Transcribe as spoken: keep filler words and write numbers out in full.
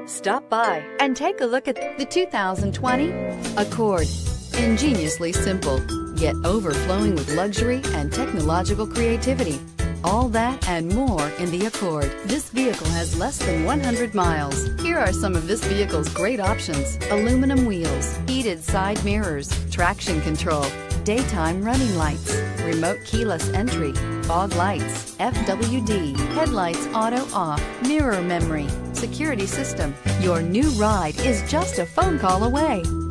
Stop by and take a look at the two thousand twenty Accord. Ingeniously simple, yet overflowing with luxury and technological creativity. All that and more in the Accord. This vehicle has less than one hundred miles. Here are some of this vehicle's great options: aluminum wheels, heated side mirrors, traction control, daytime running lights, remote keyless entry, fog lights, F W D, headlights auto off, mirror memory, security system. Your new ride is just a phone call away.